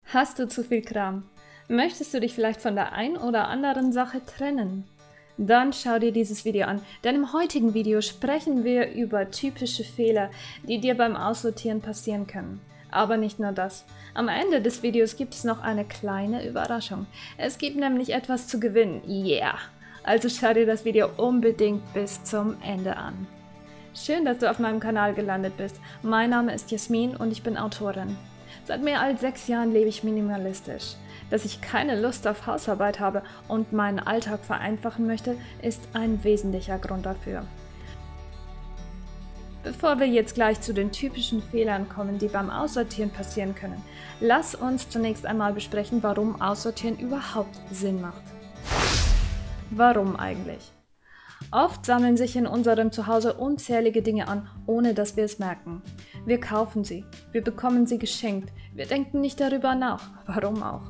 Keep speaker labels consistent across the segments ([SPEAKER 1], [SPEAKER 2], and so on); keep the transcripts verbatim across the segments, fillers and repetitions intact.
[SPEAKER 1] Hast du zu viel Kram? Möchtest du dich vielleicht von der ein oder anderen Sache trennen? Dann schau dir dieses Video an, denn im heutigen Video sprechen wir über typische Fehler, die dir beim Aussortieren passieren können. Aber nicht nur das. Am Ende des Videos gibt es noch eine kleine Überraschung. Es gibt nämlich etwas zu gewinnen. Yeah! Also schau dir das Video unbedingt bis zum Ende an. Schön, dass du auf meinem Kanal gelandet bist. Mein Name ist Jasmin und ich bin Autorin. Seit mehr als sechs Jahren lebe ich minimalistisch. Dass ich keine Lust auf Hausarbeit habe und meinen Alltag vereinfachen möchte, ist ein wesentlicher Grund dafür. Bevor wir jetzt gleich zu den typischen Fehlern kommen, die beim Aussortieren passieren können, lass uns zunächst einmal besprechen, warum Aussortieren überhaupt Sinn macht. Warum eigentlich? Oft sammeln sich in unserem Zuhause unzählige Dinge an, ohne dass wir es merken. Wir kaufen sie, wir bekommen sie geschenkt, wir denken nicht darüber nach, warum auch.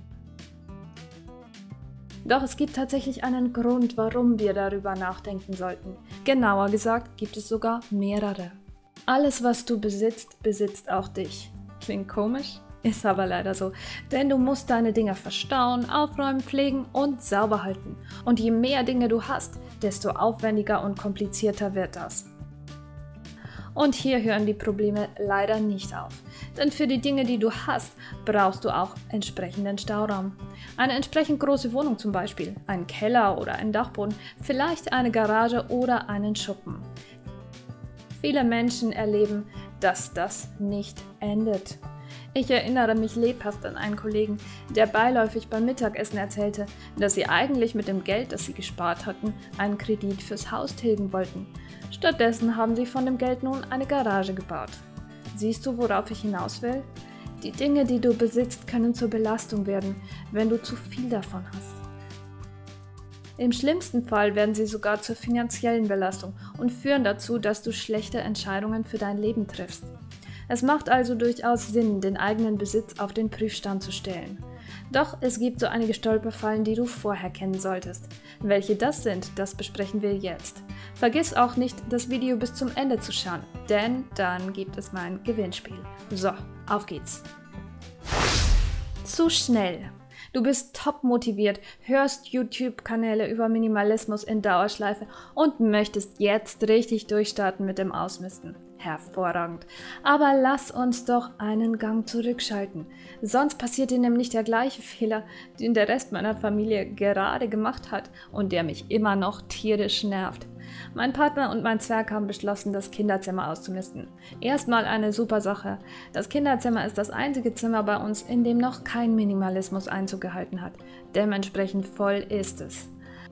[SPEAKER 1] Doch es gibt tatsächlich einen Grund, warum wir darüber nachdenken sollten. Genauer gesagt gibt es sogar mehrere. Alles, was du besitzt, besitzt auch dich. Klingt komisch? Ist aber leider so, denn du musst deine Dinge verstauen, aufräumen, pflegen und sauber halten. Und je mehr Dinge du hast, desto aufwendiger und komplizierter wird das. Und hier hören die Probleme leider nicht auf. Denn für die Dinge, die du hast, brauchst du auch entsprechenden Stauraum. Eine entsprechend große Wohnung zum Beispiel, einen Keller oder einen Dachboden, vielleicht eine Garage oder einen Schuppen. Viele Menschen erleben, dass das nicht endet. Ich erinnere mich lebhaft an einen Kollegen, der beiläufig beim Mittagessen erzählte, dass sie eigentlich mit dem Geld, das sie gespart hatten, einen Kredit fürs Haus tilgen wollten. Stattdessen haben sie von dem Geld nun eine Garage gebaut. Siehst du, worauf ich hinaus will? Die Dinge, die du besitzt, können zur Belastung werden, wenn du zu viel davon hast. Im schlimmsten Fall werden sie sogar zur finanziellen Belastung und führen dazu, dass du schlechte Entscheidungen für dein Leben triffst. Es macht also durchaus Sinn, den eigenen Besitz auf den Prüfstand zu stellen. Doch es gibt so einige Stolperfallen, die du vorher kennen solltest. Welche das sind, das besprechen wir jetzt. Vergiss auch nicht, das Video bis zum Ende zu schauen, denn dann gibt es mein Gewinnspiel. So, auf geht's! Zu schnell. Du bist top motiviert, hörst YouTube-Kanäle über Minimalismus in Dauerschleife und möchtest jetzt richtig durchstarten mit dem Ausmisten. Hervorragend. Aber lass uns doch einen Gang zurückschalten. Sonst passiert dir nämlich der gleiche Fehler, den der Rest meiner Familie gerade gemacht hat und der mich immer noch tierisch nervt. Mein Partner und mein Zwerg haben beschlossen, das Kinderzimmer auszumisten. Erstmal eine super Sache. Das Kinderzimmer ist das einzige Zimmer bei uns, in dem noch kein Minimalismus Einzug gehalten hat. Dementsprechend voll ist es.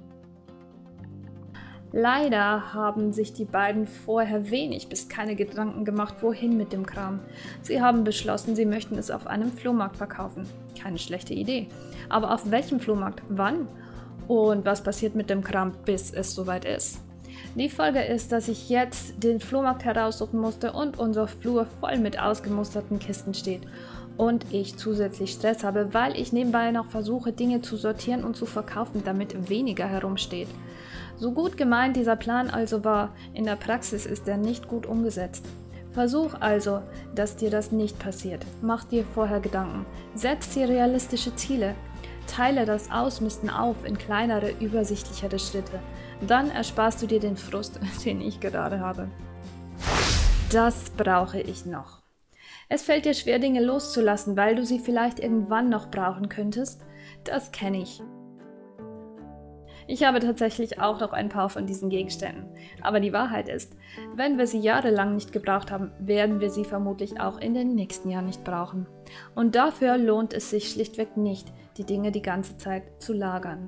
[SPEAKER 1] Leider haben sich die beiden vorher wenig bis keine Gedanken gemacht, wohin mit dem Kram. Sie haben beschlossen, sie möchten es auf einem Flohmarkt verkaufen. Keine schlechte Idee. Aber auf welchem Flohmarkt? Wann? Und was passiert mit dem Kram, bis es soweit ist? Die Folge ist, dass ich jetzt den Flohmarkt heraussuchen musste und unser Flur voll mit ausgemusterten Kisten steht. Und ich zusätzlich Stress habe, weil ich nebenbei noch versuche, Dinge zu sortieren und zu verkaufen, damit weniger herumsteht. So gut gemeint dieser Plan also war, in der Praxis ist er nicht gut umgesetzt. Versuch also, dass dir das nicht passiert. Mach dir vorher Gedanken. Setz dir realistische Ziele. Teile das Ausmisten auf in kleinere, übersichtlichere Schritte. Dann ersparst du dir den Frust, den ich gerade habe. Das brauche ich noch. Es fällt dir schwer, Dinge loszulassen, weil du sie vielleicht irgendwann noch brauchen könntest. Das kenne ich. Ich habe tatsächlich auch noch ein paar von diesen Gegenständen. Aber die Wahrheit ist, wenn wir sie jahrelang nicht gebraucht haben, werden wir sie vermutlich auch in den nächsten Jahren nicht brauchen. Und dafür lohnt es sich schlichtweg nicht, die Dinge die ganze Zeit zu lagern.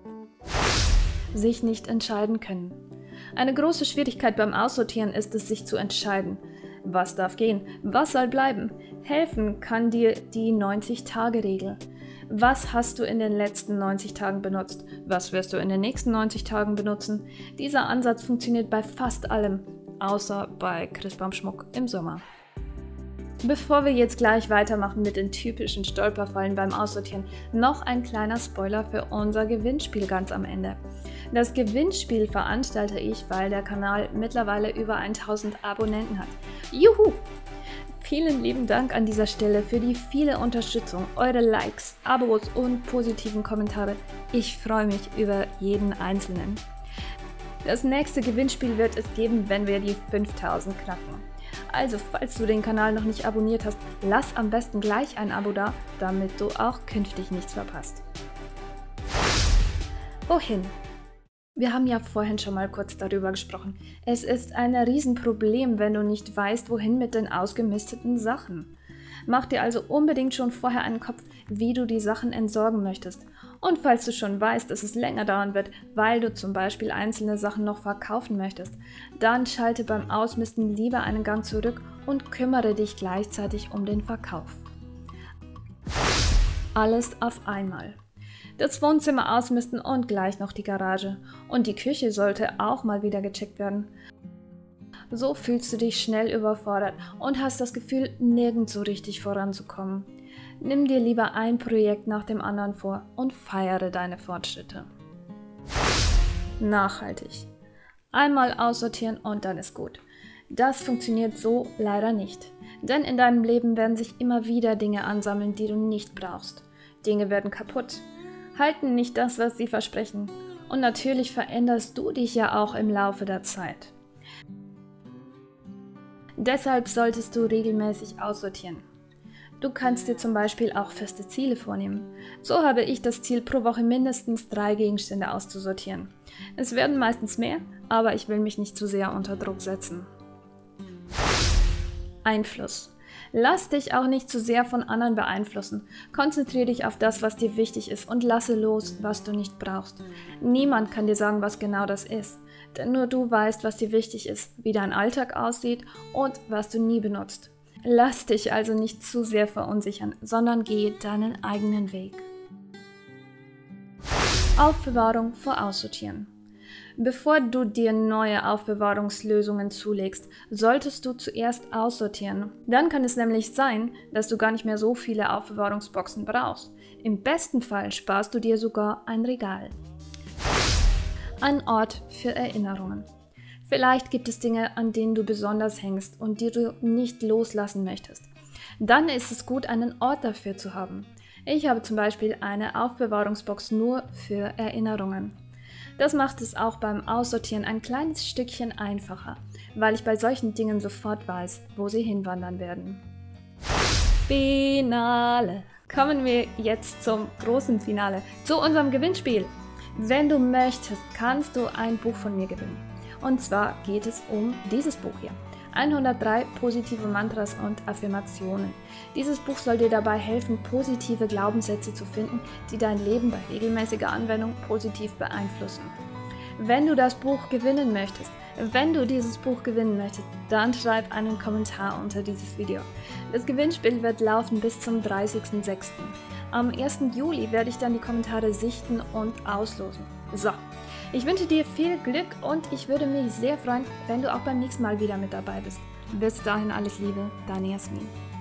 [SPEAKER 1] Sich nicht entscheiden können. Eine große Schwierigkeit beim Aussortieren ist es, sich zu entscheiden. Was darf gehen? Was soll bleiben? Helfen kann dir die neunzig-Tage-Regel. Was hast du in den letzten neunzig Tagen benutzt? Was wirst du in den nächsten neunzig Tagen benutzen? Dieser Ansatz funktioniert bei fast allem, außer bei Christbaumschmuck im Sommer. Bevor wir jetzt gleich weitermachen mit den typischen Stolperfallen beim Aussortieren, noch ein kleiner Spoiler für unser Gewinnspiel ganz am Ende. Das Gewinnspiel veranstalte ich, weil der Kanal mittlerweile über tausend Abonnenten hat. Juhu! Vielen lieben Dank an dieser Stelle für die viele Unterstützung, eure Likes, Abos und positiven Kommentare. Ich freue mich über jeden einzelnen. Das nächste Gewinnspiel wird es geben, wenn wir die fünftausend knacken. Also, falls du den Kanal noch nicht abonniert hast, lass am besten gleich ein Abo da, damit du auch künftig nichts verpasst. Wohin? Wir haben ja vorhin schon mal kurz darüber gesprochen. Es ist ein Riesenproblem, wenn du nicht weißt, wohin mit den ausgemisteten Sachen. Mach dir also unbedingt schon vorher einen Kopf, wie du die Sachen entsorgen möchtest. Und falls du schon weißt, dass es länger dauern wird, weil du zum Beispiel einzelne Sachen noch verkaufen möchtest, dann schalte beim Ausmisten lieber einen Gang zurück und kümmere dich gleichzeitig um den Verkauf. Alles auf einmal. Das Wohnzimmer ausmisten und gleich noch die Garage. Und die Küche sollte auch mal wieder gecheckt werden. So fühlst du dich schnell überfordert und hast das Gefühl, nirgends so richtig voranzukommen. Nimm dir lieber ein Projekt nach dem anderen vor und feiere deine Fortschritte. Nachhaltig. Einmal aussortieren und dann ist gut. Das funktioniert so leider nicht. Denn in deinem Leben werden sich immer wieder Dinge ansammeln, die du nicht brauchst. Dinge werden kaputt, halten nicht das, was sie versprechen. Und natürlich veränderst du dich ja auch im Laufe der Zeit. Deshalb solltest du regelmäßig aussortieren. Du kannst dir zum Beispiel auch feste Ziele vornehmen. So habe ich das Ziel, pro Woche mindestens drei Gegenstände auszusortieren. Es werden meistens mehr, aber ich will mich nicht zu sehr unter Druck setzen. Einfluss. Lass dich auch nicht zu sehr von anderen beeinflussen. Konzentriere dich auf das, was dir wichtig ist und lasse los, was du nicht brauchst. Niemand kann dir sagen, was genau das ist, denn nur du weißt, was dir wichtig ist, wie dein Alltag aussieht und was du nie benutzt. Lass dich also nicht zu sehr verunsichern, sondern geh deinen eigenen Weg. Aufbewahrung vor Aussortieren. Bevor du dir neue Aufbewahrungslösungen zulegst, solltest du zuerst aussortieren. Dann kann es nämlich sein, dass du gar nicht mehr so viele Aufbewahrungsboxen brauchst. Im besten Fall sparst du dir sogar ein Regal. Ein Ort für Erinnerungen. Vielleicht gibt es Dinge, an denen du besonders hängst und die du nicht loslassen möchtest. Dann ist es gut, einen Ort dafür zu haben. Ich habe zum Beispiel eine Aufbewahrungsbox nur für Erinnerungen. Das macht es auch beim Aussortieren ein kleines Stückchen einfacher, weil ich bei solchen Dingen sofort weiß, wo sie hinwandern werden. Finale. Kommen wir jetzt zum großen Finale, zu unserem Gewinnspiel. Wenn du möchtest, kannst du ein Buch von mir gewinnen. Und zwar geht es um dieses Buch hier. hundertdrei positive Mantras und Affirmationen. Dieses Buch soll dir dabei helfen, positive Glaubenssätze zu finden, die dein Leben bei regelmäßiger Anwendung positiv beeinflussen. Wenn du das Buch gewinnen möchtest, wenn du dieses Buch gewinnen möchtest, dann schreib einen Kommentar unter dieses Video. Das Gewinnspiel wird laufen bis zum dreißigsten sechsten Am ersten Juli werde ich dann die Kommentare sichten und auslosen. So, ich wünsche dir viel Glück und ich würde mich sehr freuen, wenn du auch beim nächsten Mal wieder mit dabei bist. Bis dahin alles Liebe, deine Jasmin.